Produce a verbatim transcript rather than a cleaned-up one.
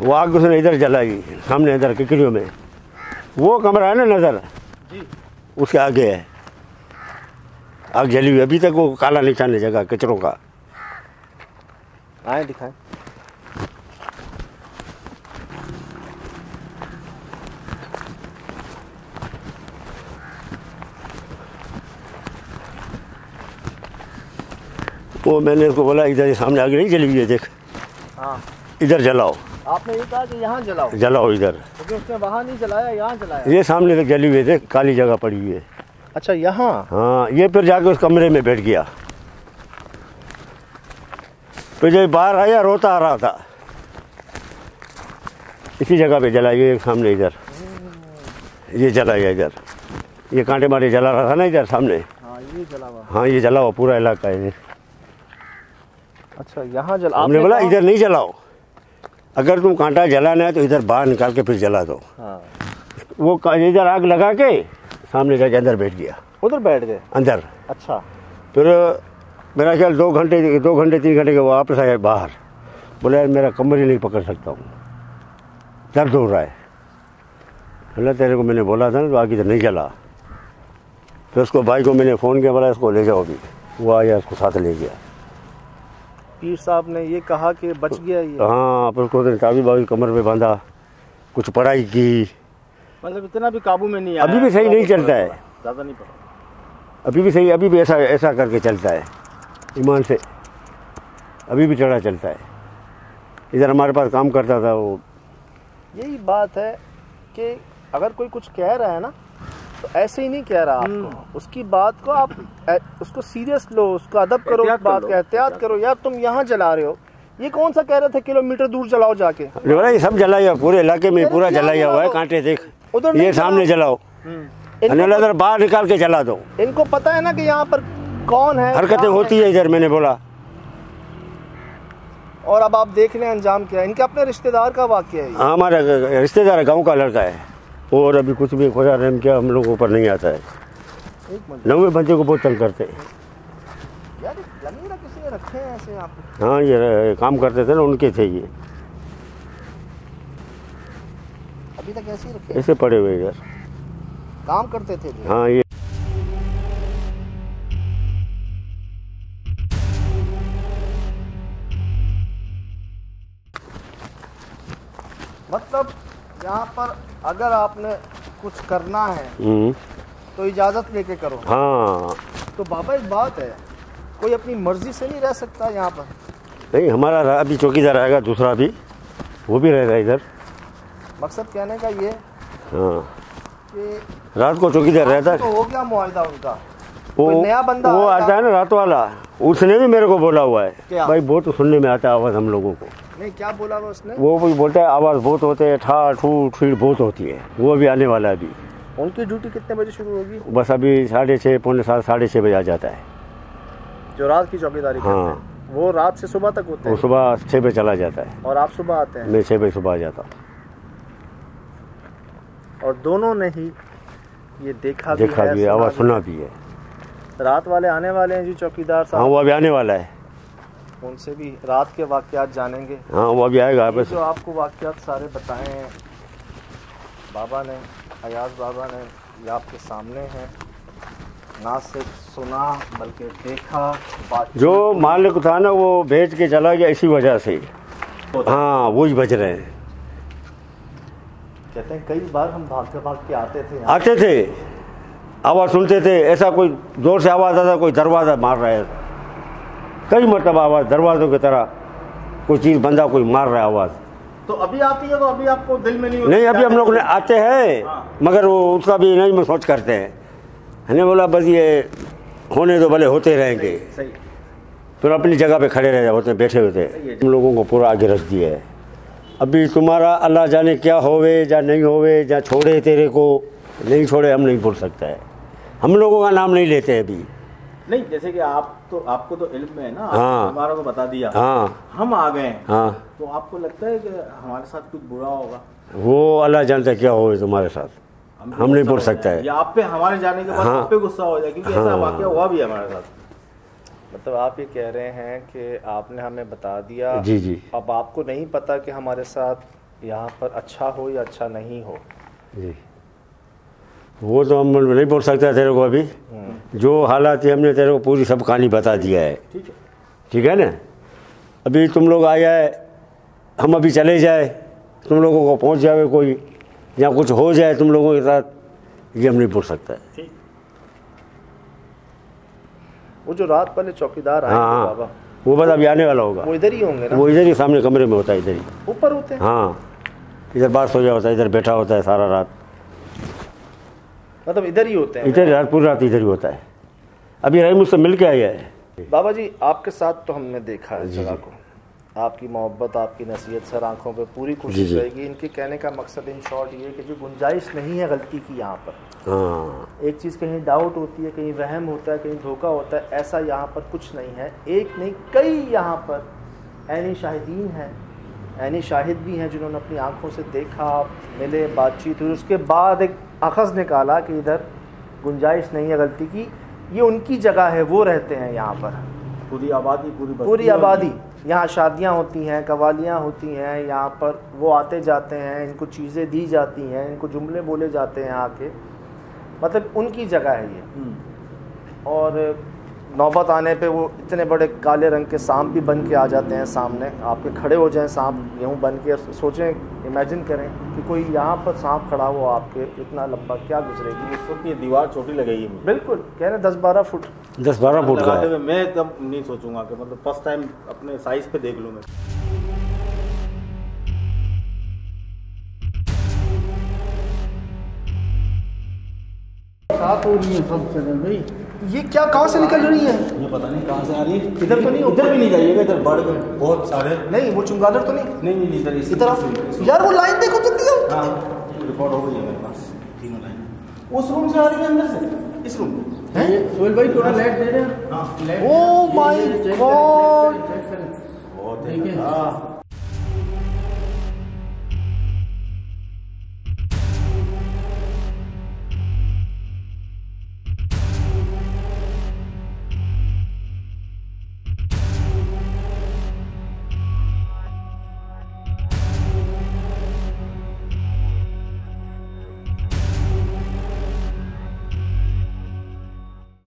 वो आग उसने इधर जलाई सामने इधर किकरियों में, वो कमरा है ना नज़र जी, उसके आगे है आग जली हुई। अभी तक वो काला निशान है जगह कचरों का। आए दिखाएं। वो मैंने उसको बोला इधर सामने आग नहीं जली हुई है, देख हाँ इधर जलाओ। आपने ये कहा कि यहाँ जलाओ जलाओ इधर, क्योंकि उसने वहाँ नहीं जलाया, यहाँ जलाया। ये सामने तक जली हुई है, देख काली जगह पड़ी हुई है। अच्छा यहाँ? हाँ, ये फिर जाके उस कमरे में बैठ गया। फिर जब बाहर आया रोता आ रहा था, इसी जगह पे जला। ये सामने इधर ये जला गया, इधर ये कांटे मारे जला रहा था ना इधर सामने। हाँ ये जला हुआ। हाँ ये जला हुआ पूरा इलाका है। अच्छा यहाँ जला। हमने बोला इधर नहीं जलाओ, अगर तुम कांटा जलाना है तो इधर बाहर निकाल के फिर जला दो। हाँ। वो इधर आग लगा के सामने जाके अंदर बैठ गया। उधर बैठ गए अंदर? अच्छा। फिर मेरा ख्याल दो घंटे दो घंटे तीन घंटे के वापस आया बाहर। बोला यार मेरा कमर ही नहीं पकड़ सकता हूँ, दर्द हो रहा है। बोला तेरे को मैंने बोला था ना तो आग इधर नहीं जला। फिर उसको भाई को मैंने फ़ोन किया, बोला इसको ले जाओ अभी। वो आया, उसको साथ ले गया। पीर साहब ने ये कहा कि बच गया ये? हाँ, फिर उसको चाबी बाबी कमर में बांधा, कुछ पढ़ाई की। मतलब इतना भी काबू में नहीं आया? अभी भी सही नहीं चलता है, ज़्यादा नहीं पड़ा अभी भी सही, अभी भी ऐसा ऐसा करके चलता है ईमान से, अभी भी चढ़ा चलता है। इधर हमारे पास काम करता था वो। यही बात है कि अगर कोई कुछ कह रहा है ना तो ऐसे ही नहीं कह रहा आपको, उसकी बात को आप उसको सीरियस लो, उसका अदब करो, उस बात का एहतियात करो। यार तुम यहाँ जला रहे हो, ये कौन सा कह रहे थे किलोमीटर दूर जलाओ जाके? ये सब जलाया, पूरे इलाके में पूरा जलाया हुआ है। कांटे देख उधर ये सामने जलाओ, इधर बाहर निकाल के जला दो। इनको पता है ना कि यहाँ पर कौन है, हरकतें होती है इधर, मैंने बोला। और अब आप देख रहे हैं अंजाम क्या है। इनके अपने रिश्तेदार का वाकया है। हमारा रिश्तेदार गाँव का लड़का है, और अभी कुछ भी खोजा रहम क्या हम लोगों पर नहीं आता है। नवे बच्चे को बहुत तंग करते हैं यार। किसी ने रखे हैं ऐसे आप? हाँ ये काम करते थे ना, उनके थे ये। अभी तक ऐसे ही रखे? ऐसे पड़े हुए इधर काम करते थे जी। हाँ ये मतलब यहाँ पर अगर आपने कुछ करना है तो इजाज़त लेके करो। हाँ तो बाबा एक बात है, कोई अपनी मर्जी से नहीं रह सकता यहाँ पर? नहीं, हमारा अभी चौकीदार आएगा दूसरा भी, वो भी रहेगा इधर। मकसद कहने का ये हाँ कि रात को चौकीदार रहता है। तो हो गया मुआहिदा उनका? वो नया बंदा वो आता है ना रात वाला, उसने भी मेरे को बोला हुआ है क्या? भाई बहुत तो सुनने में आता है आवाज़ हम लोगों को। नहीं क्या बोला वो उसने? वो भी बोलता है आवाज़ बहुत होते है, ठा ठू ठीड़ बहुत होती है। वो भी आने वाला है अभी। उनकी ड्यूटी कितने बजे शुरू होगी? बस अभी साढ़े छः पौने सात साढ़े छः बजे आ जाता है। जो रात की चौकीदारी करते हैं, हाँ वो रात से सुबह तक होते हैं? वो सुबह छः बजे चला जाता है। और आप सुबह आते हैं? मैं छः बजे सुबह आ जाता हूँ। और दोनों ने ही ये देखा देखा भी है, आवाज़ सुना भी है। रात वाले आने वाले हैं जी चौकीदार साहब? हाँ वो अभी आने वाला है, उनसे भी रात के वाक़यात जानेंगे। हाँ वो अभी आएगा। बस जो आपको वाक़यात सारे बताए हैं बाबा ने, अयाज बाबा ने, ये आपके सामने हैं। ना सिर्फ सुना बल्कि देखा। जो मालिक था ना वो भेज के चला गया इसी वजह से। हाँ वही बच रहे हैं। कहते हैं कई बार हम भाग के भाग के आते थे आते थे आवाज़ सुनते थे, ऐसा कोई जोर से आवाज़ आता कोई दरवाज़ा मार रहा है। कई मरतबा आवाज़ दरवाज़ों की तरह कोई चीज़ बंदा कोई मार रहा है आवाज़। तो अभी आती है तो अभी आपको दिल में नहीं? नहीं अभी हम लोग आते हैं। हाँ। मगर वो उसका भी नहीं में सोच करते हैं। हमने बोला बस ये होने तो भले होते रहेंगे। सही। फिर अपनी जगह पे खड़े रह होते बैठे होते। हम लोगों को पूरा आगे रख दिया है। अभी तुम्हारा अल्लाह जाने क्या होवे या नहीं होवे, या छोड़े तेरे को नहीं छोड़े हम नहीं बोल सकता है। हम लोगों का नाम नहीं लेते अभी। नहीं जैसे कि आप तो आपको तो इल्म में है ना। हाँ। हमारा को बता दिया। हाँ हम आ गए। हाँ तो आपको लगता है कि हमारे साथ कुछ बुरा होगा? वो अल्लाह जानता क्या होवे तुम्हारे साथ, हम, हम नहीं बोल सकता है। या आप पे हमारे जाने के बाद हाँ। आप पे गुस्सा हो जाए क्योंकि हाँ। ऐसा वाकया हुआ भी है हमारे साथ। मतलब आप ये कह रहे हैं कि आपने हमें बता दिया। जी जी। अब आपको नहीं पता कि हमारे साथ यहाँ पर अच्छा हो या अच्छा नहीं हो जी, वो तो हम नहीं बोल सकते तेरे को अभी। जो हालात है हमने तेरे को पूरी सब कहानी बता दिया है, ठीक है ठीक है ना। अभी तुम लोग आ जाए, हम अभी चले जाए, तुम लोगों को पहुंच जाए कोई, या कुछ हो जाए तुम लोगों के साथ, ये हम नहीं बोल सकता है। वो जो रात वाले चौकीदार आए हाँ बाबा, वो बस अभी आने वाला होगा। वो इधर ही होंगे ना? वो इधर ही सामने कमरे में होता है, इधर ही ऊपर होते हैं। हाँ, इधर बात सो जाता है, इधर बैठा होता है सारा रात, मतलब इधर ही होते हैं? इधर रात पूरी रात इधर ही होता है। अभी रही मुझसे मिल के आया है। बाबा जी आपके साथ तो हमने देखा है जगह को, आपकी मोहब्बत, आपकी नसीहत सर आंखों पे पूरी कोशिश रहेगी। इनके कहने का मकसद इन शॉर्ट ये कि जो गुंजाइश नहीं है गलती की यहाँ पर, हाँ, एक चीज़ कहीं डाउट होती है, कहीं वहम होता है, कहीं धोखा होता है, ऐसा यहाँ पर कुछ नहीं है। एक नहीं कई यहाँ पर ऐनी शाहिदीन हैं, ऐनी शाहिद भी हैं जिन्होंने अपनी आंखों से देखा, मिले, बातचीत हुई, उसके बाद एक अखज़ निकाला कि इधर गुंजाइश नहीं है गलती की, ये उनकी जगह है, वो रहते हैं यहाँ पर। पूरी आबादी पूरी पूरी आबादी यहाँ शादियाँ होती हैं, कवालियाँ होती हैं, यहाँ पर वो आते जाते हैं, इनको चीज़ें दी जाती हैं, इनको जुमले बोले जाते हैं आके, मतलब उनकी जगह है ये। और नौबत आने पे वो इतने बड़े काले रंग के सांप भी बन के आ जाते हैं सामने, आपके खड़े हो जाएं सांप यूँ बन के। सोचें, इमेजिन करें कि कोई यहाँ पर सांप खड़ा हो आपके, इतना लंबा, क्या गुजरेगी इस वक्त ये दीवार छोटी लगेगी मुझे। बिल्कुल कह रहे दस बारह फुट दस बारह फुट का है। मैं एकदम नहीं सोचूंगा कि मतलब फर्स्ट टाइम अपने साइज पे देख लूँ मैं। साफ हो रही है सब जगह भाई। ये क्या कहाँ से निकल रही है? ये पता नहीं कहाँ से आ रही है। इधर तो नहीं, इधर भी नहीं जाइएगा, इधर बढ़ गए बहुत सारे। नहीं वो चुंगादड़ तो नहीं? नहीं नहीं इधर इसी तरफ यार, वो लाइन देखो कितनी है। हाँ रिकॉर्ड हो गई है मेरे पास तीनों लाइन। उस रूम से आ रही है अंदर से, इस रूम हैं सोहेल भाई थोड़ा लाइट दे रहे हैं। हाँ ओ माय गॉड, बहुत है।